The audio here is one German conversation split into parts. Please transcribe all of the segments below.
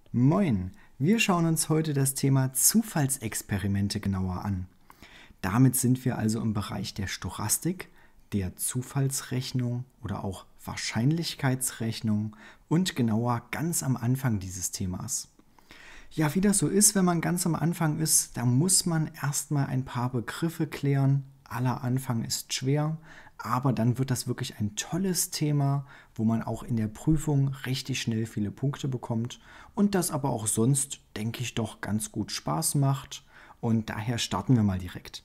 Moin, wir schauen uns heute das Thema Zufallsexperimente genauer an. Damit sind wir also im Bereich der Stochastik, der Zufallsrechnung oder auch Wahrscheinlichkeitsrechnung und genauer ganz am Anfang dieses Themas. Ja, wie das so ist, wenn man ganz am Anfang ist, da muss man erstmal ein paar Begriffe klären. Aller Anfang ist schwer, aber dann wird das wirklich ein tolles Thema, wo man auch in der Prüfung richtig schnell viele Punkte bekommt und das aber auch sonst, denke ich, doch ganz gut Spaß macht. Und daher starten wir mal direkt.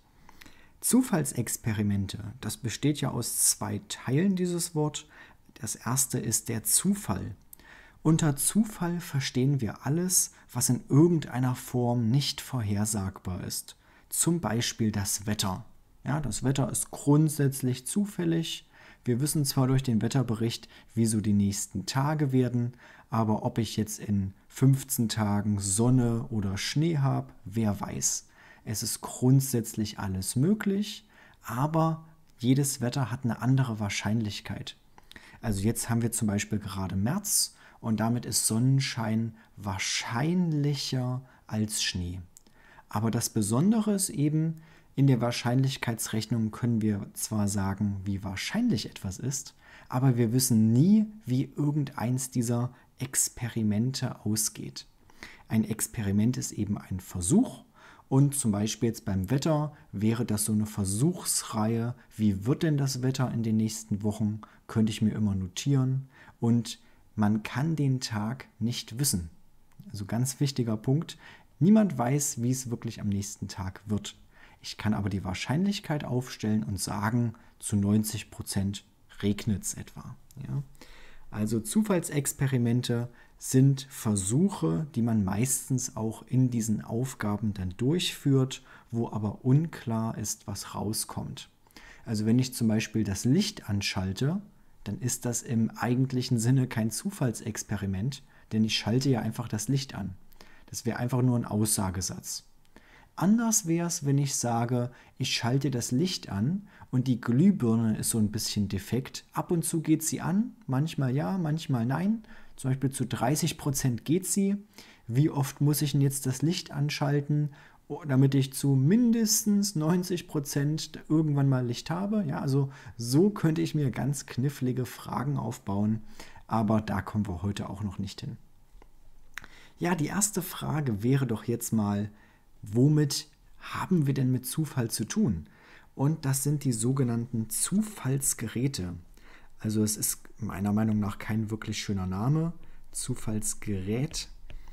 Zufallsexperimente, das besteht ja aus zwei Teilen, dieses Wort. Das erste ist der Zufall. Unter Zufall verstehen wir alles, was in irgendeiner Form nicht vorhersagbar ist. Zum Beispiel das Wetter. Ja, das Wetter ist grundsätzlich zufällig. Wir wissen zwar durch den Wetterbericht, wie so die nächsten Tage werden, aber ob ich jetzt in 15 Tagen Sonne oder Schnee habe, wer weiß. Es ist grundsätzlich alles möglich, aber jedes Wetter hat eine andere Wahrscheinlichkeit. Also jetzt haben wir zum Beispiel gerade März und damit ist Sonnenschein wahrscheinlicher als Schnee. Aber das Besondere ist eben, in der Wahrscheinlichkeitsrechnung können wir zwar sagen, wie wahrscheinlich etwas ist, aber wir wissen nie, wie irgendeins dieser Experimente ausgeht. Ein Experiment ist eben ein Versuch und zum Beispiel jetzt beim Wetter wäre das so eine Versuchsreihe. Wie wird denn das Wetter in den nächsten Wochen? Könnte ich mir immer notieren. Und man kann den Tag nicht wissen. Also ganz wichtiger Punkt. Niemand weiß, wie es wirklich am nächsten Tag wird. Ich kann aber die Wahrscheinlichkeit aufstellen und sagen, zu 90% regnet es etwa. Ja? Also Zufallsexperimente sind Versuche, die man meistens auch in diesen Aufgaben dann durchführt, wo aber unklar ist, was rauskommt. Also wenn ich zum Beispiel das Licht anschalte, dann ist das im eigentlichen Sinne kein Zufallsexperiment, denn ich schalte ja einfach das Licht an. Das wäre einfach nur ein Aussagesatz. Anders wäre es, wenn ich sage, ich schalte das Licht an und die Glühbirne ist so ein bisschen defekt. Ab und zu geht sie an, manchmal ja, manchmal nein. Zum Beispiel zu 30% geht sie. Wie oft muss ich denn jetzt das Licht anschalten, damit ich zu mindestens 90% irgendwann mal Licht habe? Ja, also so könnte ich mir ganz knifflige Fragen aufbauen, aber da kommen wir heute auch noch nicht hin. Ja, die erste Frage wäre doch jetzt mal, womit haben wir denn mit Zufall zu tun? Und das sind die sogenannten Zufallsgeräte. Also es ist meiner Meinung nach kein wirklich schöner Name, Zufallsgerät,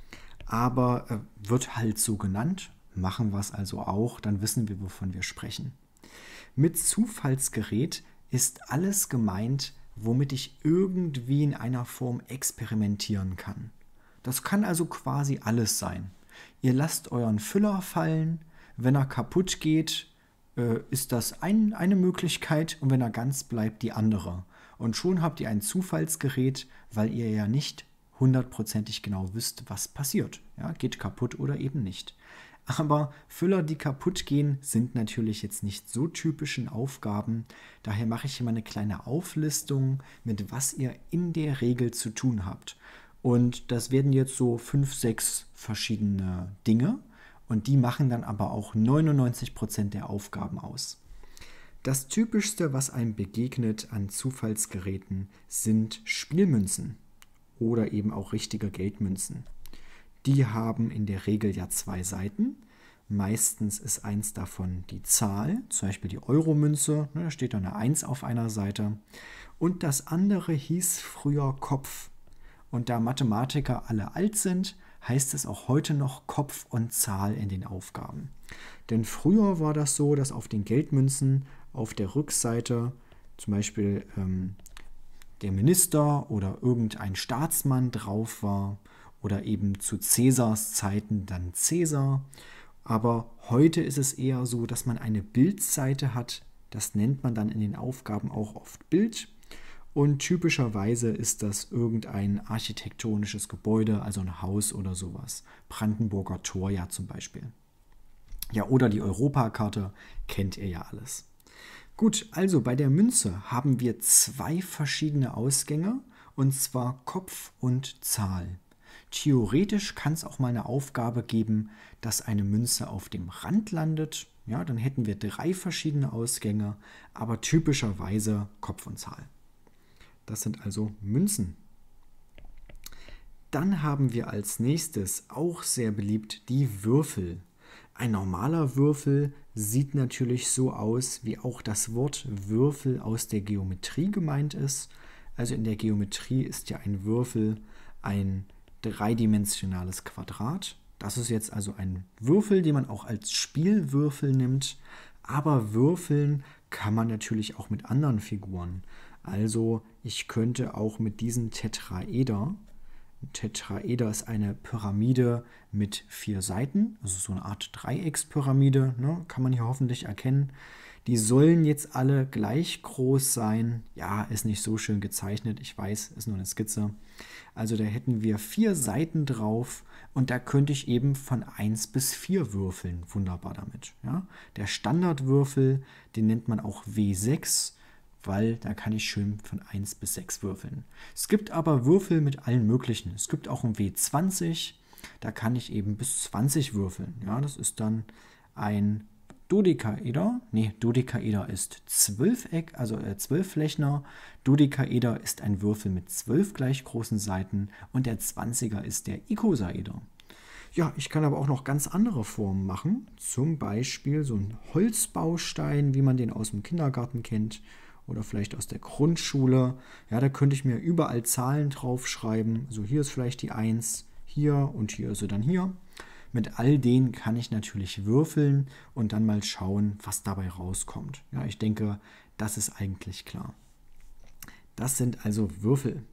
aber wird halt so genannt. Machen wir es also auch, dann wissen wir, wovon wir sprechen. Mit Zufallsgerät ist alles gemeint, womit ich irgendwie in einer Form experimentieren kann. Das kann also quasi alles sein. Ihr lasst euren Füller fallen, wenn er kaputt geht, ist das eine Möglichkeit und wenn er ganz bleibt, die andere. Und schon habt ihr ein Zufallsgerät, weil ihr ja nicht hundertprozentig genau wisst, was passiert. Ja, geht kaputt oder eben nicht. Aber Füller, die kaputt gehen, sind natürlich jetzt nicht so typischen Aufgaben. Daher mache ich hier mal eine kleine Auflistung, mit was ihr in der Regel zu tun habt. Und das werden jetzt so 5, 6 verschiedene Dinge und die machen dann aber auch 99% der Aufgaben aus. Das Typischste, was einem begegnet an Zufallsgeräten, sind Spielmünzen oder eben auch richtige Geldmünzen. Die haben in der Regel ja 2 Seiten. Meistens ist eins davon die Zahl, zum Beispiel die Euromünze, da steht dann eine 1 auf einer Seite. Und das andere hieß früher Kopf. Und da Mathematiker alle alt sind, heißt es auch heute noch Kopf und Zahl in den Aufgaben. Denn früher war das so, dass auf den Geldmünzen auf der Rückseite zum Beispiel der Minister oder irgendein Staatsmann drauf war oder eben zu Cäsars Zeiten dann Cäsar. Aber heute ist es eher so, dass man eine Bildseite hat. Das nennt man dann in den Aufgaben auch oft Bild. Und typischerweise ist das irgendein architektonisches Gebäude, also ein Haus oder sowas. Brandenburger Tor ja zum Beispiel. Ja, oder die Europakarte, kennt ihr ja alles. Gut, also bei der Münze haben wir 2 verschiedene Ausgänge, und zwar Kopf und Zahl. Theoretisch kann es auch mal eine Aufgabe geben, dass eine Münze auf dem Rand landet. Ja, dann hätten wir 3 verschiedene Ausgänge, aber typischerweise Kopf und Zahl. Das sind also Münzen. Dann haben wir als nächstes, auch sehr beliebt, die Würfel. Ein normaler Würfel sieht natürlich so aus, wie auch das Wort Würfel aus der Geometrie gemeint ist. Also in der Geometrie ist ja ein Würfel ein dreidimensionales Quadrat. Das ist jetzt also ein Würfel, den man auch als Spielwürfel nimmt. Aber würfeln kann man natürlich auch mit anderen Figuren. Also ich könnte auch mit diesem Tetraeder. Ein Tetraeder ist eine Pyramide mit 4 Seiten, also so eine Art Dreieckspyramide, ne, kann man hier hoffentlich erkennen. Die sollen jetzt alle gleich groß sein. Ja, ist nicht so schön gezeichnet, ich weiß, ist nur eine Skizze. Also da hätten wir 4 Seiten drauf und da könnte ich eben von 1 bis 4 würfeln. Wunderbar damit. Ja. Der Standardwürfel, den nennt man auch W6, weil da kann ich schön von 1 bis 6 würfeln. Es gibt aber Würfel mit allen möglichen. Es gibt auch ein W20, da kann ich eben bis 20 würfeln. Ja, das ist dann ein Dodekaeder. Nee, Dodekaeder ist 12-Eck, also 12-Flächner. Dodekaeder ist ein Würfel mit 12 gleich großen Seiten und der 20er ist der Ikosaeder. Ja, ich kann aber auch noch ganz andere Formen machen. Zum Beispiel so ein Holzbaustein, wie man den aus dem Kindergarten kennt. Oder vielleicht aus der Grundschule. Ja, da könnte ich mir überall Zahlen draufschreiben. Also hier ist vielleicht die 1, hier und hier ist sie dann hier. Mit all denen kann ich natürlich würfeln und dann mal schauen, was dabei rauskommt. Ja, ich denke, das ist eigentlich klar. Das sind also Würfel.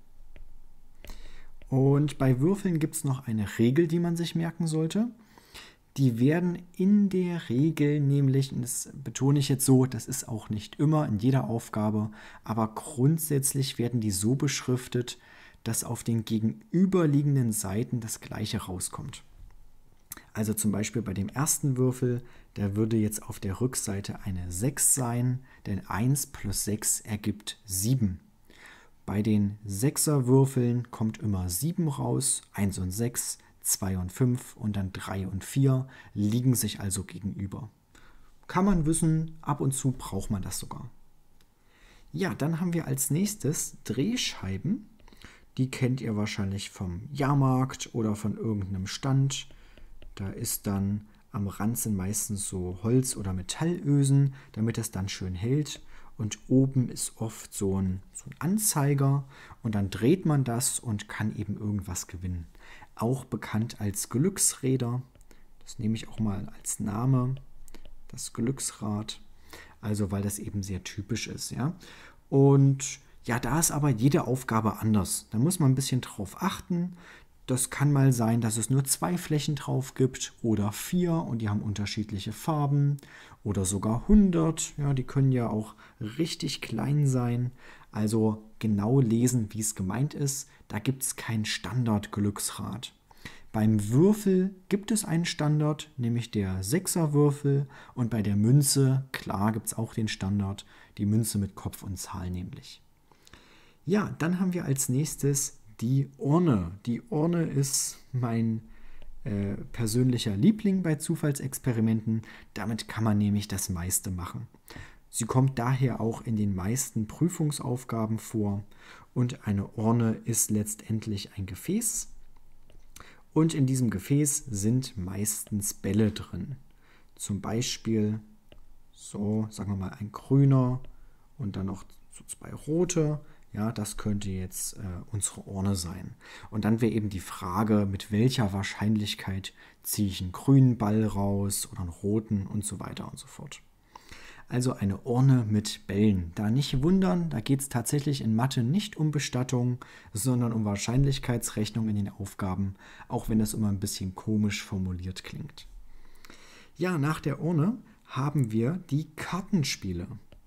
Und bei Würfeln gibt es noch eine Regel, die man sich merken sollte. Die werden in der Regel nämlich, und das betone ich jetzt so, das ist auch nicht immer in jeder Aufgabe, aber grundsätzlich werden die so beschriftet, dass auf den gegenüberliegenden Seiten das Gleiche rauskommt. Also zum Beispiel bei dem ersten Würfel, da würde jetzt auf der Rückseite eine 6 sein, denn 1 plus 6 ergibt 7. Bei den 6er-Würfeln kommt immer 7 raus, 1 und 6, 2 und 5 und dann 3 und 4 liegen sich also gegenüber. Kann man wissen, ab und zu braucht man das sogar. Ja, dann haben wir als nächstes Drehscheiben. Die kennt ihr wahrscheinlich vom Jahrmarkt oder von irgendeinem Stand. Da ist dann am Rand sind meistens so Holz- oder Metallösen, damit es dann schön hält. Und oben ist oft so ein Anzeiger und dann dreht man das und kann eben irgendwas gewinnen. Auch bekannt als Glücksräder. Das nehme ich auch mal als Name, das Glücksrad. Also weil das eben sehr typisch ist. Ja? Und ja, da ist aber jede Aufgabe anders. Da muss man ein bisschen drauf achten. Das kann mal sein, dass es nur 2 Flächen drauf gibt oder 4 und die haben unterschiedliche Farben oder sogar 100. Ja, die können ja auch richtig klein sein. Also genau lesen, wie es gemeint ist. Da gibt es kein Standard-Glücksrad. Beim Würfel gibt es einen Standard, nämlich der 6er-Würfel. Und bei der Münze, klar, gibt es auch den Standard, die Münze mit Kopf und Zahl nämlich. Ja, dann haben wir als nächstes die Urne. Die Urne ist mein persönlicher Liebling bei Zufallsexperimenten. Damit kann man nämlich das meiste machen. Sie kommt daher auch in den meisten Prüfungsaufgaben vor. Und eine Urne ist letztendlich ein Gefäß. Und in diesem Gefäß sind meistens Bälle drin. Zum Beispiel, so sagen wir mal, ein grüner und dann noch so 2 rote. Ja, das könnte jetzt unsere Urne sein. Und dann wäre eben die Frage, mit welcher Wahrscheinlichkeit ziehe ich einen grünen Ball raus oder einen roten und so weiter und so fort. Also eine Urne mit Bällen. Da nicht wundern, da geht es tatsächlich in Mathe nicht um Bestattung, sondern um Wahrscheinlichkeitsrechnung in den Aufgaben, auch wenn das immer ein bisschen komisch formuliert klingt. Ja, nach der Urne haben wir die Kartenspiele.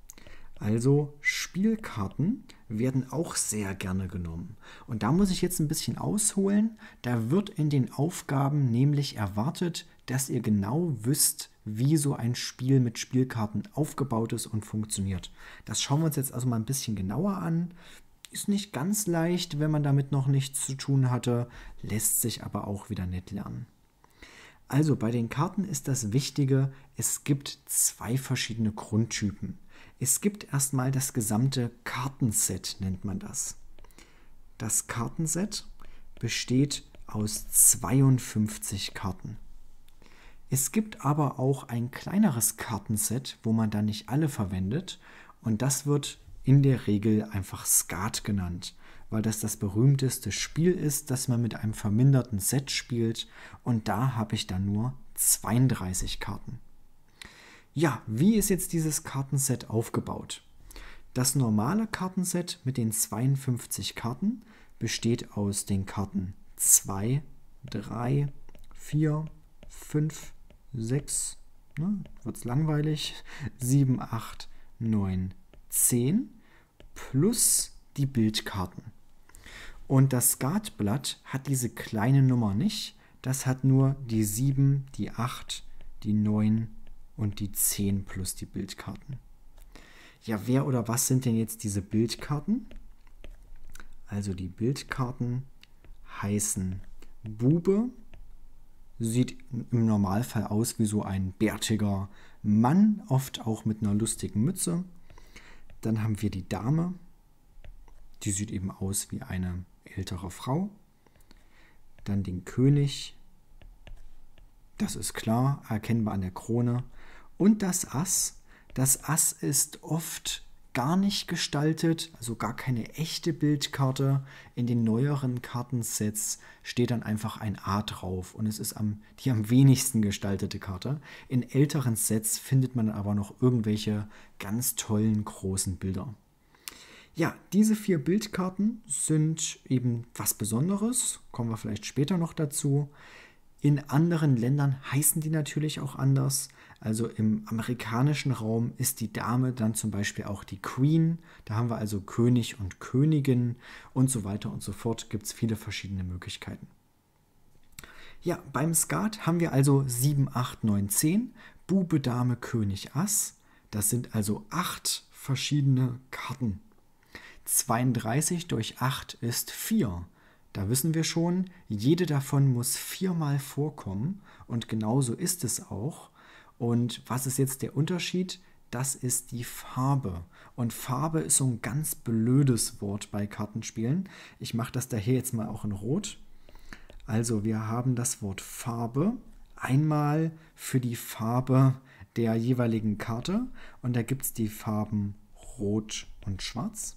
Also Spielkarten werden auch sehr gerne genommen. Und da muss ich jetzt ein bisschen ausholen. Da wird in den Aufgaben nämlich erwartet, dass ihr genau wisst, wie so ein Spiel mit Spielkarten aufgebaut ist und funktioniert. Das schauen wir uns jetzt also mal ein bisschen genauer an. ist nicht ganz leicht, wenn man damit noch nichts zu tun hatte, lässt sich aber auch wieder nett lernen. Also bei den Karten ist das Wichtige, es gibt zwei verschiedene Grundtypen. Es gibt erstmal das gesamte Kartenset, nennt man das. Das Kartenset besteht aus 52 Karten. Es gibt aber auch ein kleineres Kartenset, wo man dann nicht alle verwendet, und das wird in der Regel einfach Skat genannt, weil das berühmteste Spiel ist, das man mit einem verminderten Set spielt, und da habe ich dann nur 32 Karten. Ja, wie ist jetzt dieses Kartenset aufgebaut? Das normale Kartenset mit den 52 Karten besteht aus den Karten 2, 3, 4, 5, 6, wird es langweilig, 7, 8, 9, 10 plus die Bildkarten. Und das Skatblatt hat diese kleine Nummer nicht, das hat nur die 7, die 8, die 9 und die 10 plus die Bildkarten. Ja, wer oder was sind denn jetzt diese Bildkarten? Also die Bildkarten heißen Bube, sieht im Normalfall aus wie so ein bärtiger Mann, oft auch mit einer lustigen Mütze. Dann haben wir die Dame, die sieht eben aus wie eine ältere Frau. Dann den König, das ist klar, erkennbar an der Krone. Und das Ass. Das Ass ist oft gar nicht gestaltet, also gar keine echte Bildkarte. In den neueren Kartensets steht dann einfach ein A drauf und es ist die am wenigsten gestaltete Karte. In älteren Sets findet man aber noch irgendwelche ganz tollen großen Bilder. Ja, diese 4 Bildkarten sind eben was Besonderes, kommen wir vielleicht später noch dazu. In anderen Ländern heißen die natürlich auch anders. Also im amerikanischen Raum ist die Dame dann zum Beispiel auch die Queen. Da haben wir also König und Königin und so weiter und so fort. Gibt es viele verschiedene Möglichkeiten. Ja, beim Skat haben wir also 7, 8, 9, 10. Bube, Dame, König, Ass. Das sind also 8 verschiedene Karten. 32 durch 8 ist 4. Da wissen wir schon, jede davon muss 4-mal vorkommen und genauso ist es auch. Und was ist jetzt der Unterschied? Das ist die Farbe. Und Farbe ist so ein ganz blödes Wort bei Kartenspielen. Ich mache das daher jetzt mal auch in Rot. Also wir haben das Wort Farbe einmal für die Farbe der jeweiligen Karte und da gibt es die Farben Rot und Schwarz.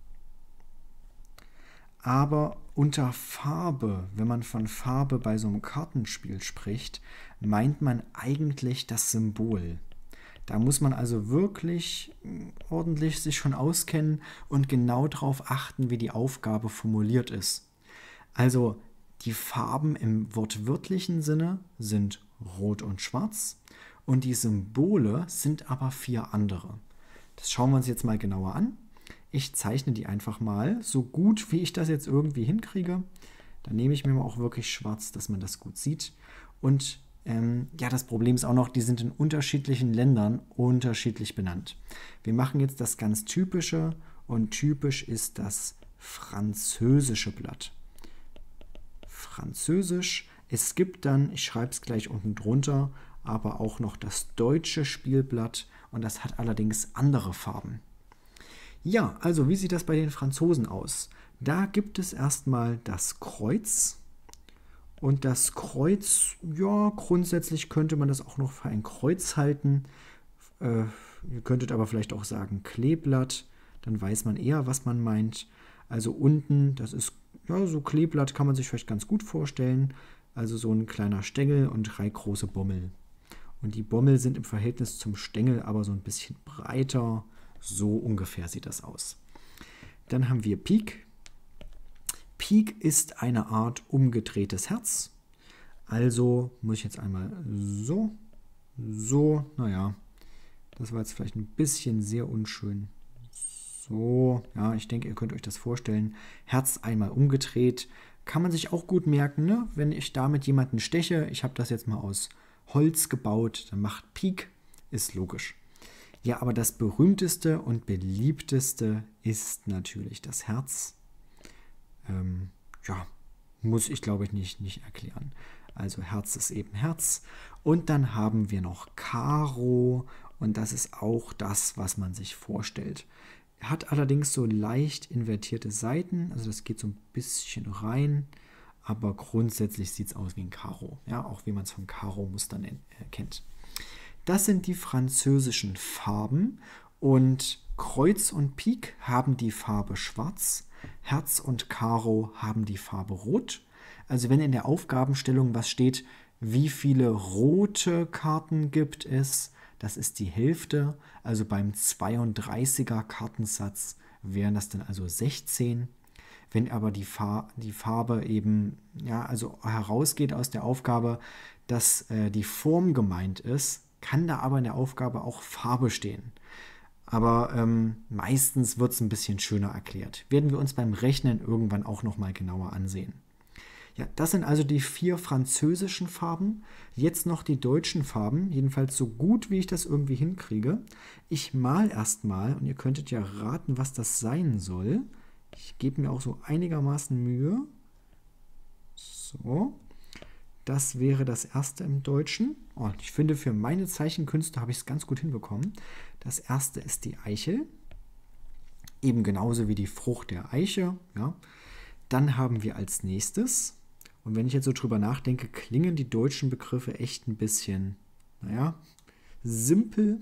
Aber unter Farbe, wenn man von Farbe bei so einem Kartenspiel spricht, meint man eigentlich das Symbol. Da muss man also wirklich ordentlich sich schon auskennen und genau darauf achten, wie die Aufgabe formuliert ist. Also die Farben im wortwörtlichen Sinne sind Rot und Schwarz und die Symbole sind aber 4 andere. Das schauen wir uns jetzt mal genauer an. Ich zeichne die einfach mal, so gut wie ich das jetzt irgendwie hinkriege. Dann nehme ich mir mal auch wirklich schwarz, dass man das gut sieht. Und ja, das Problem ist auch noch, die sind in unterschiedlichen Ländern unterschiedlich benannt. Wir machen jetzt das ganz Typische und typisch ist das französische Blatt. Französisch. Es gibt dann, ich schreibe es gleich unten drunter, aber auch noch das deutsche Spielblatt und das hat allerdings andere Farben. Ja, also wie sieht das bei den Franzosen aus? Da gibt es erstmal das Kreuz. Und das Kreuz, ja, grundsätzlich könnte man das auch noch für ein Kreuz halten. Ihr könntet aber vielleicht auch sagen Kleeblatt. Dann weiß man eher, was man meint. Also unten, das ist, ja, so Kleeblatt kann man sich vielleicht ganz gut vorstellen. Also so ein kleiner Stängel und 3 große Bommel. Und die Bommel sind im Verhältnis zum Stängel aber so ein bisschen breiter. So ungefähr sieht das aus. Dann haben wir Pik. Pik ist eine Art umgedrehtes Herz. Also muss ich jetzt einmal so, naja, das war jetzt vielleicht ein bisschen sehr unschön. So, ja, ich denke, ihr könnt euch das vorstellen. Herz einmal umgedreht. Kann man sich auch gut merken, ne? Wenn ich damit jemanden steche, ich habe das jetzt mal aus Holz gebaut, dann macht Pik, ist logisch. Ja, aber das berühmteste und beliebteste ist natürlich das Herz. Ja, muss ich glaube ich nicht erklären. Also Herz ist eben Herz. Und dann haben wir noch Karo und das ist auch das, was man sich vorstellt. Er hat allerdings so leicht invertierte Seiten, also das geht so ein bisschen rein, aber grundsätzlich sieht es aus wie ein Karo, ja, auch wie man es vom Karo-Muster kennt. Das sind die französischen Farben und Kreuz und Pik haben die Farbe Schwarz, Herz und Karo haben die Farbe Rot. Also wenn in der Aufgabenstellung was steht, wie viele rote Karten gibt es, das ist die Hälfte. Also beim 32er Kartensatz wären das dann also 16. Wenn aber die Farbe eben, ja, also herausgeht aus der Aufgabe, dass die Form gemeint ist, kann da aber in der Aufgabe auch Farbe stehen. Aber meistens wird es ein bisschen schöner erklärt. Werden wir uns beim Rechnen irgendwann auch nochmal genauer ansehen. Ja, das sind also die 4 französischen Farben. Jetzt noch die deutschen Farben, jedenfalls so gut, wie ich das irgendwie hinkriege. Ich mal erstmal und ihr könntet ja raten, was das sein soll. Ich gebe mir auch so einigermaßen Mühe. So, das wäre das erste im Deutschen. Oh, ich finde, für meine Zeichenkünste habe ich es ganz gut hinbekommen. Das erste ist die Eichel. Eben genauso wie die Frucht der Eiche. Ja. Dann haben wir als nächstes, und wenn ich jetzt so drüber nachdenke, klingen die deutschen Begriffe echt ein bisschen, naja, simpel.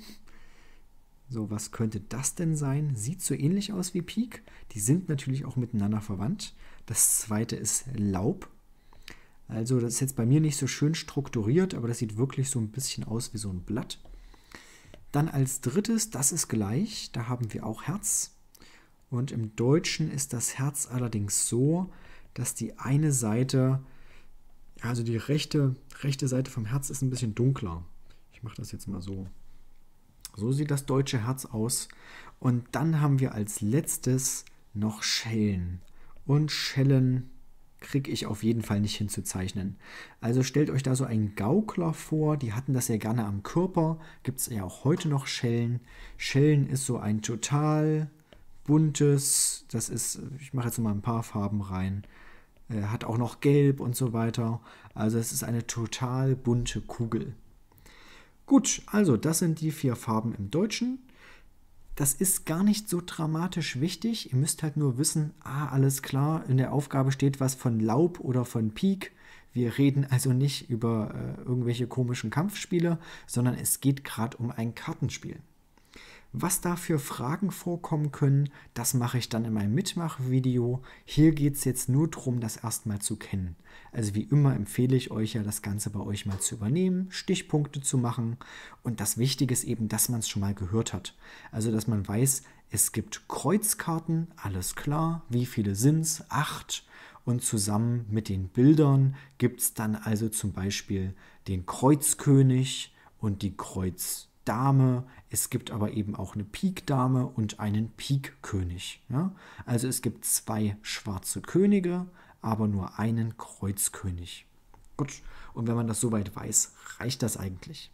So, was könnte das denn sein? Sieht so ähnlich aus wie Pik. Die sind natürlich auch miteinander verwandt. Das zweite ist Laub. Also das ist jetzt bei mir nicht so schön strukturiert, aber das sieht wirklich so ein bisschen aus wie so ein Blatt. Dann als drittes, das ist gleich, da haben wir auch Herz. Und im Deutschen ist das Herz allerdings so, dass die eine Seite, also die rechte Seite vom Herz ist ein bisschen dunkler. Ich mache das jetzt mal so. So sieht das deutsche Herz aus. Und dann haben wir als letztes noch Schellen. Und Schellen kriege ich auf jeden Fall nicht hinzuzeichnen. Also stellt euch da so einen Gaukler vor, die hatten das ja gerne am Körper, gibt es ja auch heute noch Schellen. Schellen ist so ein total buntes, das ist, ich mache jetzt mal ein paar Farben rein, hat auch noch Gelb und so weiter. Also es ist eine total bunte Kugel. Gut, also das sind die 4 Farben im Deutschen. Das ist gar nicht so dramatisch wichtig. Ihr müsst halt nur wissen, alles klar, in der Aufgabe steht was von Laub oder von Pik. Wir reden also nicht über irgendwelche komischen Kampfspiele, sondern es geht gerade um ein Kartenspiel. Was da für Fragen vorkommen können, das mache ich dann in meinem Mitmachvideo. Hier geht es jetzt nur darum, das erstmal zu kennen. Also wie immer empfehle ich euch ja, das Ganze bei euch mal zu übernehmen, Stichpunkte zu machen. Und das Wichtige ist eben, dass man es schon mal gehört hat. Also dass man weiß, es gibt Kreuzkarten, alles klar. Wie viele sind es? 8. Und zusammen mit den Bildern gibt es dann also zum Beispiel den Kreuzkönig und die Kreuzdame. Es gibt aber eben auch eine Pikdame und einen Pikkönig. Ja? Also es gibt 2 schwarze Könige, aber nur einen Kreuzkönig. Gut, und wenn man das soweit weiß, reicht das eigentlich.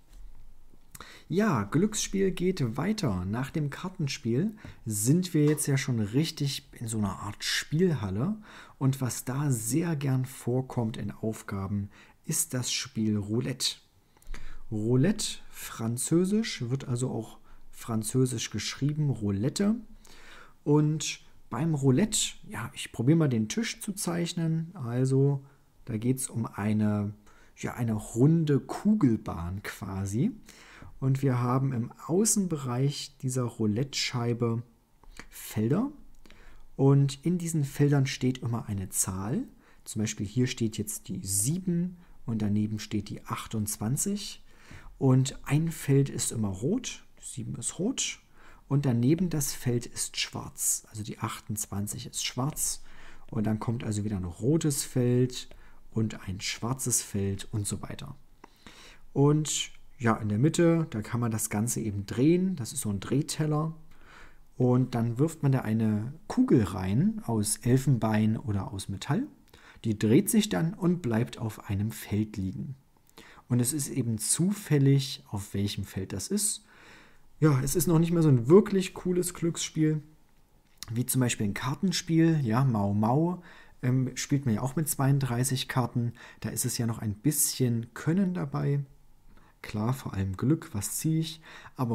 Ja, Glücksspiel geht weiter. Nach dem Kartenspiel sind wir jetzt ja schon richtig in so einer Art Spielhalle. Und was da sehr gern vorkommt in Aufgaben, ist das Spiel Roulette. Roulette, französisch, wird also auch französisch geschrieben, Roulette. Und beim Roulette, ja, ich probiere mal den Tisch zu zeichnen. Also, da geht es um eine runde Kugelbahn quasi. Und wir haben im Außenbereich dieser Roulette-Scheibe Felder. Und in diesen Feldern steht immer eine Zahl. Zum Beispiel hier steht jetzt die 7 und daneben steht die 28. Und ein Feld ist immer rot, 7 ist rot. Und daneben das Feld ist schwarz, also die 28 ist schwarz. Und dann kommt also wieder ein rotes Feld und ein schwarzes Feld und so weiter. Und ja, in der Mitte, da kann man das Ganze eben drehen. Das ist so ein Drehteller. Und dann wirft man da eine Kugel rein aus Elfenbein oder aus Metall. Die dreht sich dann und bleibt auf einem Feld liegen. Und es ist eben zufällig, auf welchem Feld das ist. Ja, es ist noch nicht mehr so ein wirklich cooles Glücksspiel, wie zum Beispiel ein Kartenspiel, ja, Mau Mau, spielt man ja auch mit 32 Karten. Da ist es ja noch ein bisschen Können dabei. Klar, vor allem Glück, was ziehe ich. Aber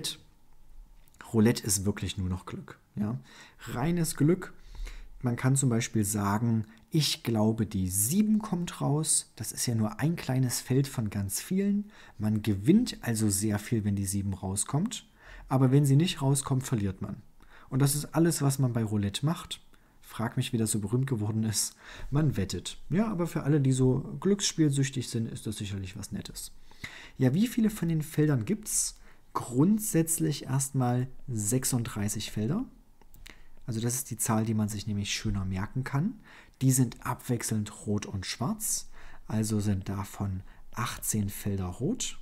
Roulette ist wirklich nur noch Glück. Ja? Reines Glück. Man kann zum Beispiel sagen, ich glaube, die 7 kommt raus. Das ist ja nur ein kleines Feld von ganz vielen. Man gewinnt also sehr viel, wenn die 7 rauskommt. Aber wenn sie nicht rauskommt, verliert man. Und das ist alles, was man bei Roulette macht. Frag mich, wie das so berühmt geworden ist. Man wettet. Ja, aber für alle, die so glücksspielsüchtig sind, ist das sicherlich was Nettes. Ja, wie viele von den Feldern gibt es? Grundsätzlich erstmal 36 Felder. Also das ist die Zahl, die man sich nämlich schöner merken kann. Die sind abwechselnd rot und schwarz. Also sind davon 18 Felder rot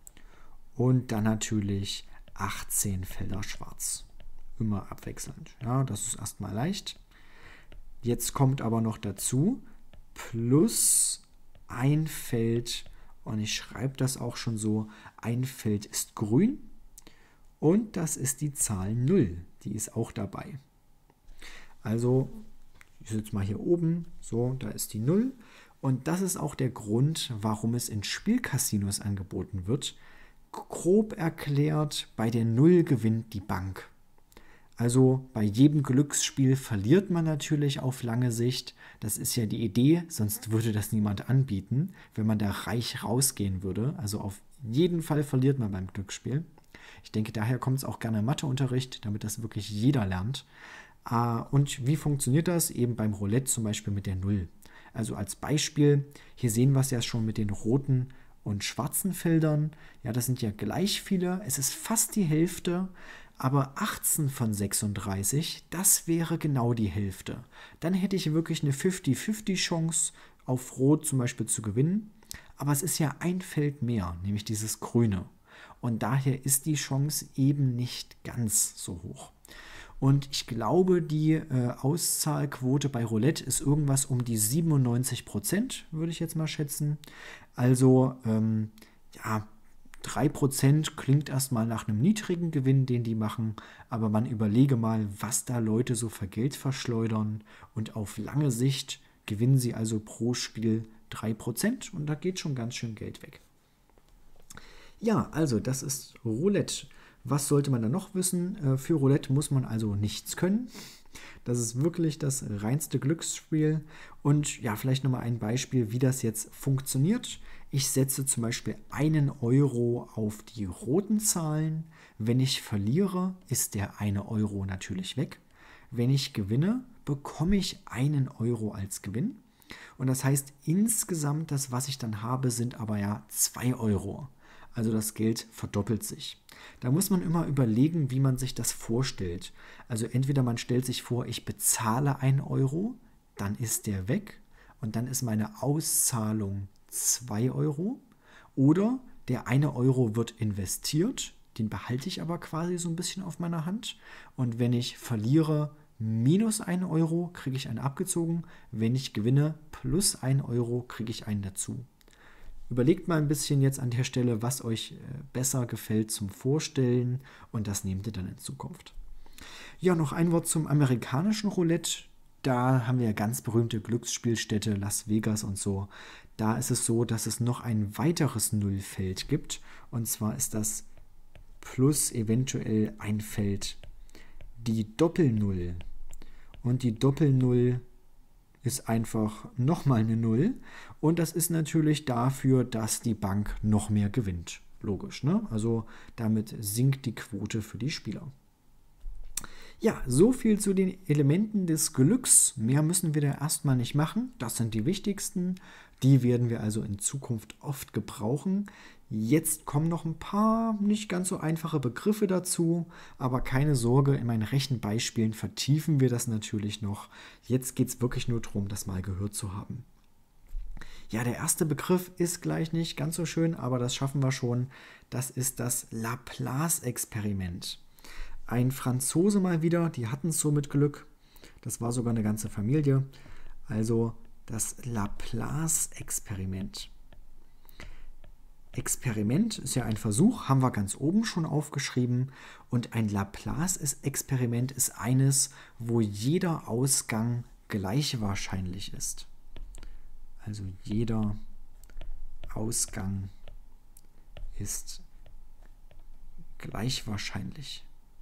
und dann natürlich 18 Felder schwarz. Immer abwechselnd. Ja, das ist erstmal leicht. Jetzt kommt aber noch dazu plus ein Feld, und ich schreibe das auch schon so, ein Feld ist grün und das ist die Zahl 0. Die ist auch dabei. Also, ich sitze mal hier oben, so, da ist die 0. Und das ist auch der Grund, warum es in Spielcasinos angeboten wird. Grob erklärt, bei der 0 gewinnt die Bank. Also bei jedem Glücksspiel verliert man natürlich auf lange Sicht. Das ist ja die Idee, sonst würde das niemand anbieten, wenn man da reich rausgehen würde. Also auf jeden Fall verliert man beim Glücksspiel. Ich denke, daher kommt es auch gerne im Matheunterricht, damit das wirklich jeder lernt. Und wie funktioniert das? Eben beim Roulette zum Beispiel mit der 0. Also als Beispiel, hier sehen wir es ja schon mit den roten und schwarzen Feldern. Ja, das sind ja gleich viele. Es ist fast die Hälfte. Aber 18 von 36, das wäre genau die Hälfte. Dann hätte ich wirklich eine 50-50 Chance, auf Rot zum Beispiel zu gewinnen. Aber es ist ja ein Feld mehr, nämlich dieses Grüne. Und daher ist die Chance eben nicht ganz so hoch. Und ich glaube, die Auszahlquote bei Roulette ist irgendwas um die 97%, würde ich jetzt mal schätzen. Also, ja, 3% klingt erstmal nach einem niedrigen Gewinn, den die machen, aber man überlege mal, was da Leute so für Geld verschleudern, und auf lange Sicht gewinnen sie also pro Spiel 3% und da geht schon ganz schön Geld weg. Ja, also das ist Roulette. Was sollte man da noch wissen? Für Roulette muss man also nichts können. Das ist wirklich das reinste Glücksspiel. Und ja, vielleicht nochmal ein Beispiel, wie das jetzt funktioniert. Ich setze zum Beispiel 1 Euro auf die roten Zahlen. Wenn ich verliere, ist der 1 Euro natürlich weg. Wenn ich gewinne, bekomme ich 1 Euro als Gewinn. Und das heißt, insgesamt das, was ich dann habe, sind aber ja 2 Euro. Also das Geld verdoppelt sich. Da muss man immer überlegen, wie man sich das vorstellt. Also entweder man stellt sich vor, ich bezahle 1 Euro, dann ist der weg und dann ist meine Auszahlung 2 Euro. Oder der 1 Euro wird investiert, den behalte ich aber quasi so ein bisschen auf meiner Hand. Und wenn ich verliere minus 1 Euro, kriege ich einen abgezogen. Wenn ich gewinne plus 1 Euro, kriege ich einen dazu. Überlegt mal ein bisschen jetzt an der Stelle, was euch besser gefällt zum Vorstellen, und das nehmt ihr dann in Zukunft. Ja, noch ein Wort zum amerikanischen Roulette. Da haben wir ja ganz berühmte Glücksspielstädte, Las Vegas und so. Da ist es so, dass es noch ein weiteres Nullfeld gibt, und zwar ist das plus eventuell ein Feld die Doppelnull. Und die Doppelnull ist einfach nochmal eine 0. Und das ist natürlich dafür, dass die Bank noch mehr gewinnt. Logisch, ne? Also damit sinkt die Quote für die Spieler. Ja, so viel zu den Elementen des Glücks. Mehr müssen wir da erstmal nicht machen. Das sind die wichtigsten. Die werden wir also in Zukunft oft gebrauchen. Jetzt kommen noch ein paar nicht ganz so einfache Begriffe dazu, aber keine Sorge, in meinen Rechenbeispielen vertiefen wir das natürlich noch. Jetzt geht es wirklich nur darum, das mal gehört zu haben. Ja, der erste Begriff ist gleich nicht ganz so schön, aber das schaffen wir schon. Das ist das Laplace-Experiment. Ein Franzose mal wieder, die hatten es so mit Glück. Das war sogar eine ganze Familie. Also das Laplace-Experiment. Experiment ist ja ein Versuch, haben wir ganz oben schon aufgeschrieben. Und ein Laplace-Experiment ist eines, wo jeder Ausgang gleich wahrscheinlich ist. Also jeder Ausgang ist gleich wahrscheinlich.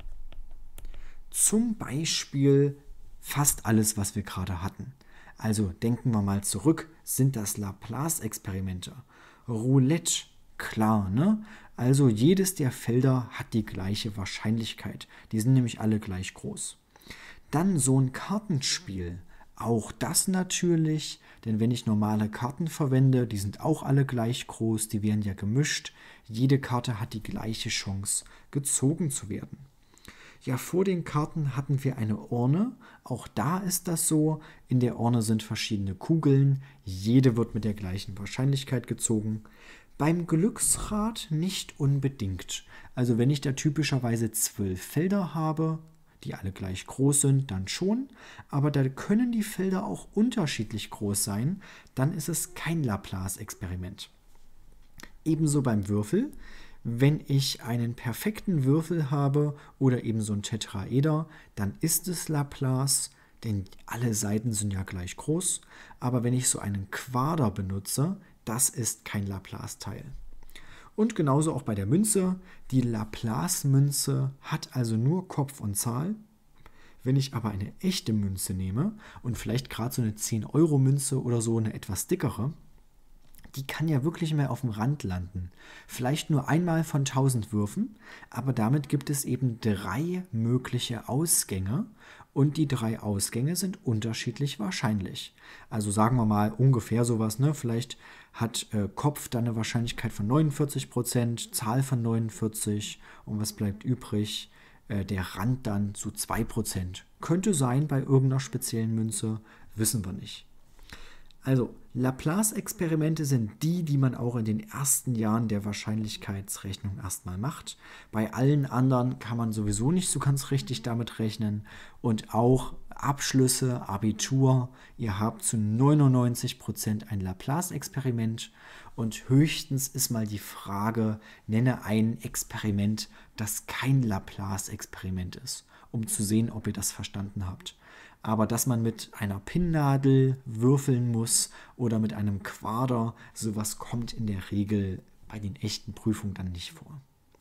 Zum Beispiel fast alles, was wir gerade hatten. Also denken wir mal zurück, sind das Laplace-Experimente? Roulette, klar, ne? Also jedes der Felder hat die gleiche Wahrscheinlichkeit. Die sind nämlich alle gleich groß. Dann so ein Kartenspiel. Auch das natürlich, denn wenn ich normale Karten verwende, die sind auch alle gleich groß, die werden ja gemischt. Jede Karte hat die gleiche Chance, gezogen zu werden. Ja, vor den Karten hatten wir eine Urne. Auch da ist das so. In der Urne sind verschiedene Kugeln. Jede wird mit der gleichen Wahrscheinlichkeit gezogen. Beim Glücksrad nicht unbedingt. Also wenn ich da typischerweise 12 Felder habe, die alle gleich groß sind, dann schon. Aber da können die Felder auch unterschiedlich groß sein. Dann ist es kein Laplace-Experiment. Ebenso beim Würfel. Wenn ich einen perfekten Würfel habe oder eben so ein Tetraeder, dann ist es Laplace, denn alle Seiten sind ja gleich groß. Aber wenn ich so einen Quader benutze, das ist kein Laplace-Teil. Und genauso auch bei der Münze. Die Laplace-Münze hat also nur Kopf und Zahl. Wenn ich aber eine echte Münze nehme und vielleicht gerade so eine 10-Euro-Münze oder so eine etwas dickere, die kann ja wirklich mehr auf dem Rand landen. Vielleicht nur einmal von 1000 Würfen, aber damit gibt es eben 3 mögliche Ausgänge und die 3 Ausgänge sind unterschiedlich wahrscheinlich. Also sagen wir mal ungefähr sowas, ne? Vielleicht hat Kopf dann eine Wahrscheinlichkeit von 49%, Zahl von 49 und was bleibt übrig? Der Rand dann zu 2%. Könnte sein bei irgendeiner speziellen Münze, wissen wir nicht. Also, Laplace-Experimente sind die man auch in den ersten Jahren der Wahrscheinlichkeitsrechnung erstmal macht. Bei allen anderen kann man sowieso nicht so ganz richtig damit rechnen. Und auch Abschlüsse, Abitur, ihr habt zu 99% ein Laplace-Experiment. Und höchstens ist mal die Frage, nenne ein Experiment, das kein Laplace-Experiment ist, um zu sehen, ob ihr das verstanden habt. Aber dass man mit einer Pinnnadel würfeln muss oder mit einem Quader, sowas kommt in der Regel bei den echten Prüfungen dann nicht vor.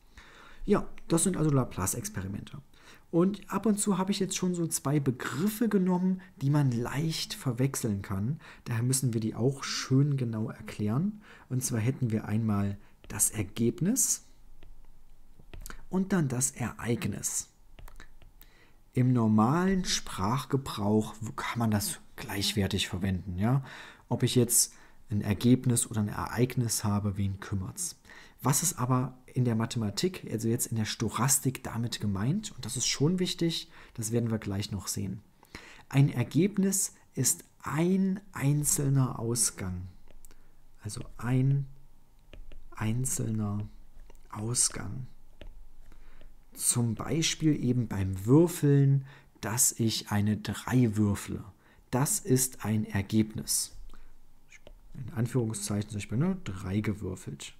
Ja, das sind also Laplace-Experimente. Und ab und zu habe ich jetzt schon so 2 Begriffe genommen, die man leicht verwechseln kann. Daher müssen wir die auch schön genau erklären. Und zwar hätten wir einmal das Ergebnis und dann das Ereignis. Im normalen Sprachgebrauch kann man das gleichwertig verwenden. Ja? Ob ich jetzt ein Ergebnis oder ein Ereignis habe, wen kümmert's? Was ist aber in der Mathematik, also jetzt in der Stochastik damit gemeint? Und das ist schon wichtig, das werden wir gleich noch sehen. Ein Ergebnis ist ein einzelner Ausgang. Also ein einzelner Ausgang. Zum Beispiel eben beim Würfeln, dass ich eine 3 würfle. Das ist ein Ergebnis. In Anführungszeichen zum Beispiel 3 gewürfelt.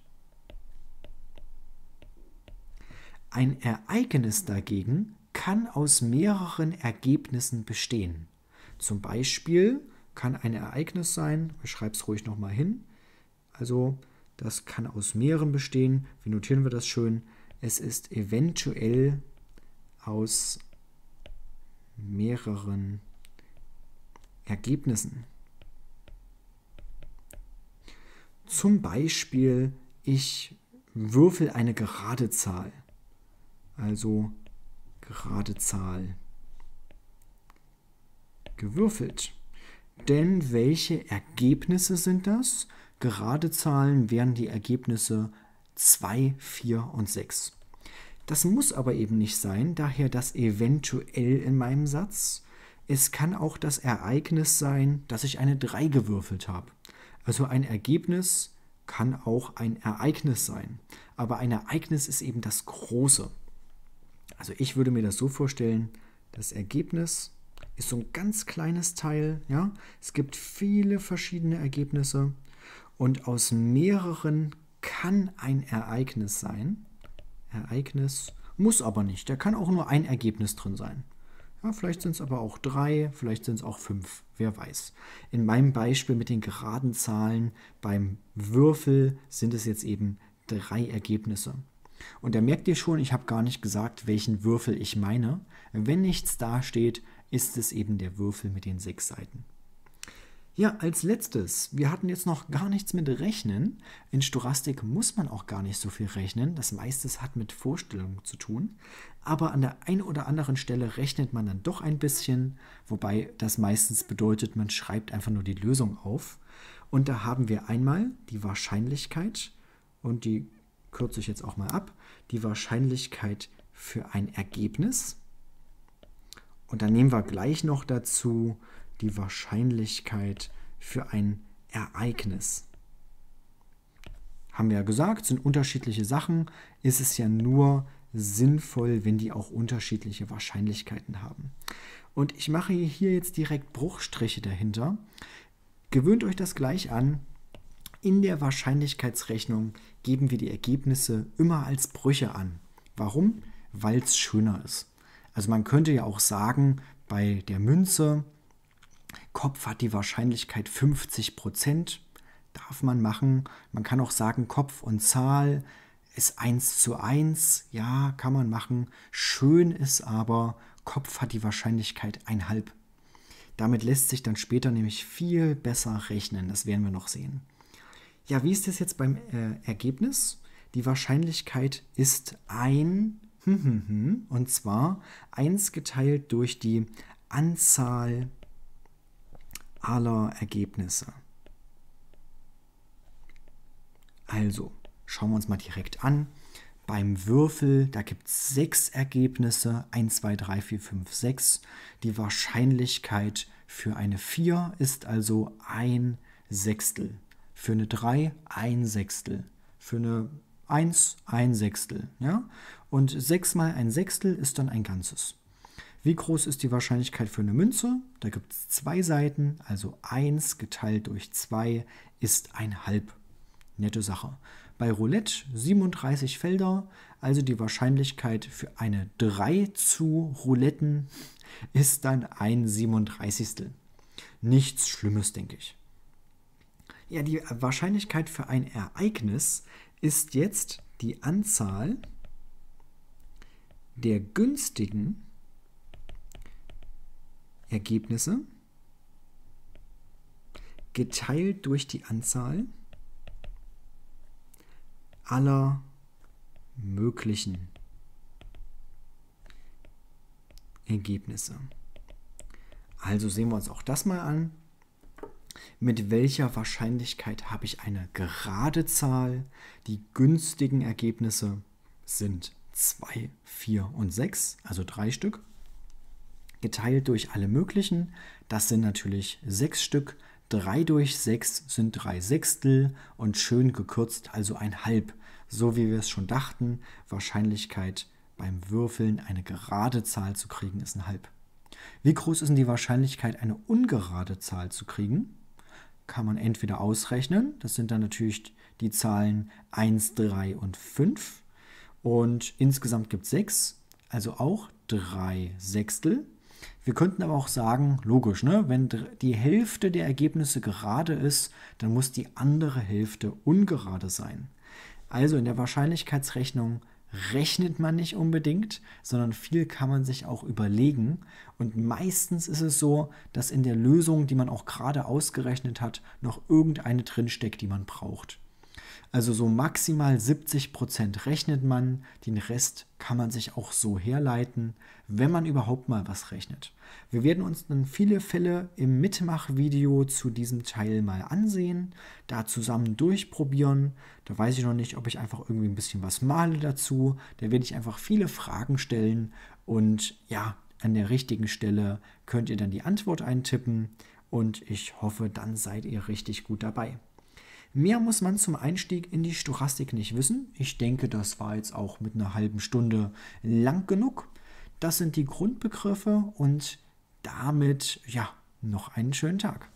Ein Ereignis dagegen kann aus mehreren Ergebnissen bestehen. Zum Beispiel kann ein Ereignis sein, ich schreibe es ruhig nochmal hin, also das kann aus mehreren bestehen. Wie notieren wir das schön? Es ist eventuell aus mehreren Ergebnissen. Zum Beispiel, ich würfel eine gerade Zahl. Also gerade Zahl gewürfelt. Denn welche Ergebnisse sind das? Gerade Zahlen wären die Ergebnisse 2, 4 und 6. Das muss aber eben nicht sein, daher das eventuell in meinem Satz. Es kann auch das Ereignis sein, dass ich eine 3 gewürfelt habe. Also ein Ergebnis kann auch ein Ereignis sein. Aber ein Ereignis ist eben das Große. Also ich würde mir das so vorstellen, das Ergebnis ist so ein ganz kleines Teil. Ja? Es gibt viele verschiedene Ergebnisse und aus mehreren kann ein Ereignis sein. Ereignis muss aber nicht. Da kann auch nur ein Ergebnis drin sein. Ja, vielleicht sind es aber auch 3, vielleicht sind es auch 5, wer weiß. In meinem Beispiel mit den geraden Zahlen beim Würfel sind es jetzt eben 3 Ergebnisse. Und da merkt ihr schon, ich habe gar nicht gesagt, welchen Würfel ich meine. Wenn nichts dasteht, ist es eben der Würfel mit den 6 Seiten. Ja, als letztes, wir hatten jetzt noch gar nichts mit Rechnen. In Stochastik muss man auch gar nicht so viel rechnen. Das meiste hat mit Vorstellungen zu tun. Aber an der einen oder anderen Stelle rechnet man dann doch ein bisschen, wobei das meistens bedeutet, man schreibt einfach nur die Lösung auf. Und da haben wir einmal die Wahrscheinlichkeit, und die kürze ich jetzt auch mal ab, die Wahrscheinlichkeit für ein Ergebnis. Und dann nehmen wir gleich noch dazu die Wahrscheinlichkeit für ein Ereignis. Haben wir ja gesagt, sind unterschiedliche Sachen, ist es ja nur sinnvoll, wenn die auch unterschiedliche Wahrscheinlichkeiten haben. Und ich mache hier jetzt direkt Bruchstriche dahinter. Gewöhnt euch das gleich an. In der Wahrscheinlichkeitsrechnung geben wir die Ergebnisse immer als Brüche an. Warum? Weil es schöner ist. Also man könnte ja auch sagen, bei der Münze, Kopf hat die Wahrscheinlichkeit 50%, darf man machen. Man kann auch sagen, Kopf und Zahl ist 1:1, ja, kann man machen. Schön ist aber, Kopf hat die Wahrscheinlichkeit 1,5. Damit lässt sich dann später nämlich viel besser rechnen, das werden wir noch sehen. Ja, wie ist das jetzt beim Ergebnis? Die Wahrscheinlichkeit ist und zwar 1 geteilt durch die Anzahl aller Ergebnisse. Also, schauen wir uns mal direkt an. Beim Würfel, da gibt es 6 Ergebnisse, 1, 2, 3, 4, 5, 6. Die Wahrscheinlichkeit für eine 4 ist also 1/6. Für eine 3 1/6. Für eine 1 1/6. Ja? Und 6 mal 1/6 ist dann ein Ganzes. Wie groß ist die Wahrscheinlichkeit für eine Münze? Da gibt es 2 Seiten, also 1 geteilt durch 2 ist 1,5. Nette Sache. Bei Roulette 37 Felder, also die Wahrscheinlichkeit für eine 3 zu Rouletten ist dann 1/37. Nichts Schlimmes, denke ich. Ja, die Wahrscheinlichkeit für ein Ereignis ist jetzt die Anzahl der günstigen Ergebnisse geteilt durch die Anzahl aller möglichen Ergebnisse. Also sehen wir uns auch das mal an. Mit welcher Wahrscheinlichkeit habe ich eine gerade Zahl? Die günstigen Ergebnisse sind 2, 4 und 6, also 3 Stück. Geteilt durch alle möglichen, das sind natürlich 6 Stück. 3 durch 6 sind 3/6 und schön gekürzt, also 1,5. So wie wir es schon dachten, Wahrscheinlichkeit beim Würfeln eine gerade Zahl zu kriegen ist 1,5. Wie groß ist denn die Wahrscheinlichkeit, eine ungerade Zahl zu kriegen? Kann man entweder ausrechnen, das sind dann natürlich die Zahlen 1, 3 und 5. Und insgesamt gibt es 6, also auch 3/6. Wir könnten aber auch sagen, logisch, ne? Wenn die Hälfte der Ergebnisse gerade ist, dann muss die andere Hälfte ungerade sein. Also in der Wahrscheinlichkeitsrechnung rechnet man nicht unbedingt, sondern viel kann man sich auch überlegen. Und meistens ist es so, dass in der Lösung, die man auch gerade ausgerechnet hat, noch irgendeine drinsteckt, die man braucht. Also so maximal 70% rechnet man, den Rest kann man sich auch so herleiten, wenn man überhaupt mal was rechnet. Wir werden uns dann viele Fälle im Mitmachvideo zu diesem Teil mal ansehen, da zusammen durchprobieren. Da weiß ich noch nicht, ob ich einfach irgendwie ein bisschen was male dazu. Da werde ich einfach viele Fragen stellen und ja, an der richtigen Stelle könnt ihr dann die Antwort eintippen und ich hoffe, dann seid ihr richtig gut dabei. Mehr muss man zum Einstieg in die Stochastik nicht wissen. Ich denke, das war jetzt auch mit einer halben Stunde lang genug. Das sind die Grundbegriffe und damit, ja, noch einen schönen Tag.